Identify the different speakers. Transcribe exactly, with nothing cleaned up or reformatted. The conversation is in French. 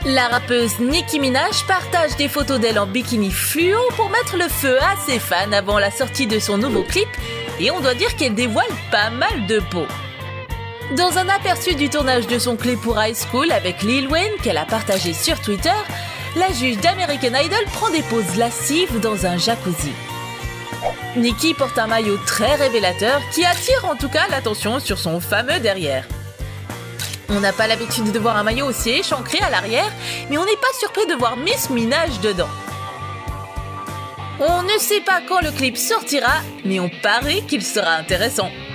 Speaker 1: La rappeuse Nicki Minaj partage des photos d'elle en bikini fluo pour mettre le feu à ses fans avant la sortie de son nouveau clip, et on doit dire qu'elle dévoile pas mal de peau. Dans un aperçu du tournage de son clip pour High School avec Lil Wayne qu'elle a partagé sur Twitter, la juge d'American Idol prend des poses lascives dans un jacuzzi. Nicki porte un maillot très révélateur qui attire en tout cas l'attention sur son fameux derrière. On n'a pas l'habitude de voir un maillot aussi échancré à l'arrière, mais on n'est pas surpris de voir Miss Minaj dedans. On ne sait pas quand le clip sortira, mais on parie qu'il sera intéressant.